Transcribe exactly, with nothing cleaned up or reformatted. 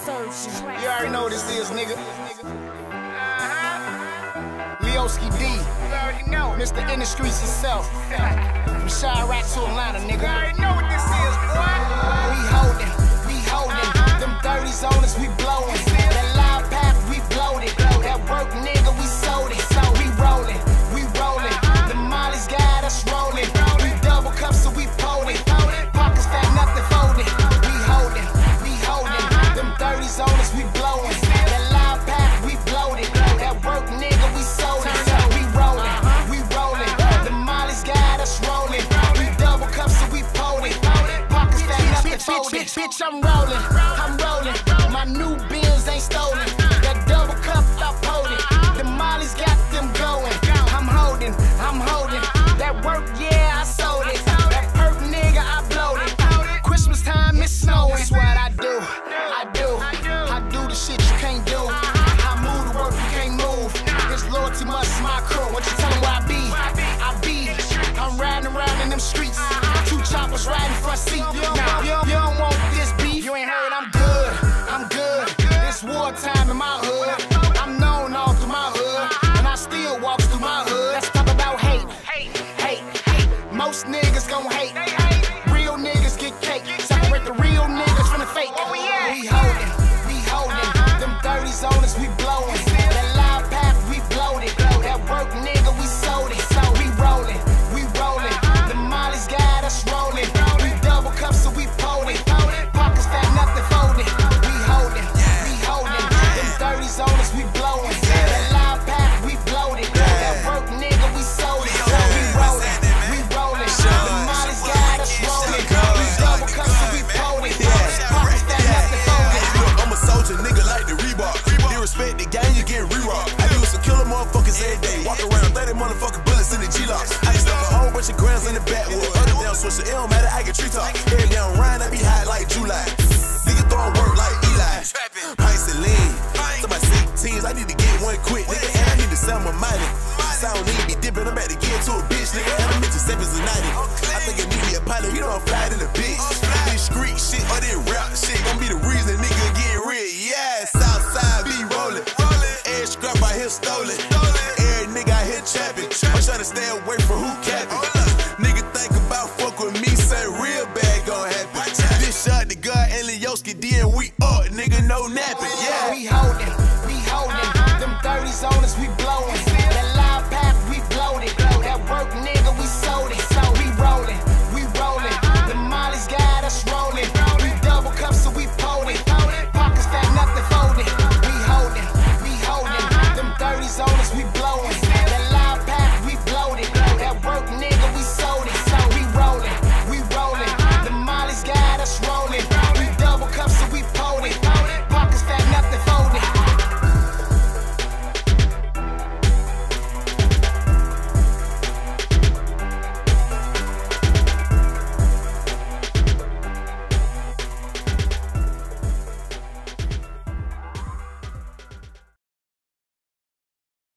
You already know what this is, nigga. Uh-huh. Leoski D. You already know. Mister Industries himself. From Chirac to Atlanta, nigga. You already know what this is, boy. We holding, we holding. Uh-huh. Them thirties on us, we blowing. That live path, we bloated. That work, nigga, we sold it. So we rolling, we rolling. Uh-huh. The Molly's got us rolling. We double cups, so we pulled it. Pockets fat, nothing folded. We holding, we holding. Them thirties on us, we blowing. That live path, we bloated. That work, nigga, we sold it. So we rolling, we rolling. The Molly's got us rolling. We double cups, so we pulled it. Pockets fat, nothing folded. Bitch, bitch, I'm rolling, I'm rolling. My new Benz ain't stolen. That double cup, I pulled it. The Molly's got them going. I'm holding, I'm holding. That work, yeah, I sold it. That perk, nigga, I blowed it. Christmas time, it's snowing. That's what I do, I do. I do the shit you can't do. I move the work you can't move. This loyalty must my crew. What you tell them where I be? I be. I'm riding around in them streets. Two choppers riding front seat. Nah, you don't, you don't want this beef. You ain't heard I'm good, I'm good. It's wartime in my hood. I'm known all through my hood. And I still walk through my hood. Let's talk about hate, hate, hate, hate. Most niggas gon' hate. Real niggas get cake. Separate the real niggas from the fake. We holding, we holding. Them thirties on us, we blowing. That live path, we bloated. That work, nigga, we sold it. So we rolling, we rolling. The Molly's got us rolling. We double cups, so we pulled it. Pockets fat, nothing folded. We holding, we holding. Them thirties on us, we blowing. That live path, we bloated. That work, nigga, we sold it. So we rolling, we rolling. The Molly's got us rolling. We double cups, so we pulled it. Pockets fat, nothing folded. I'm a soldier, nigga, like the Reebok. You respect the game, you get re-rock. I used to kill motherfuckers every day. Walk around thirty motherfucking bullets in the G-Locks. I used to have a whole bunch of grams in the backwood. Other down switch, it don't matter, I get tree top. Every down rhyme, I be high like July. Nigga throwing work like Eli. Pints and lean. To my sick teams, I need to get one quick, nigga. And I need to sell my money. Sound need be dipping, I'm about to get to a bitch, nigga. And I'm into sevens and ninety. I think I need me a pilot, you know I'm fly in the bitch. This street shit or this rap shit gon' be the reason nigga get rich. Yeah, Southside be rollin'. Every scrap I hear stolen. Every nigga I hear trapping. I'm tryna stay away from who capping. Nigga think about fuck with me, say real bad gon' happen. This shot the God and Leoski D and we up, nigga, no napping. Yeah, we holding, we holding. Them thirties on us, we blowing.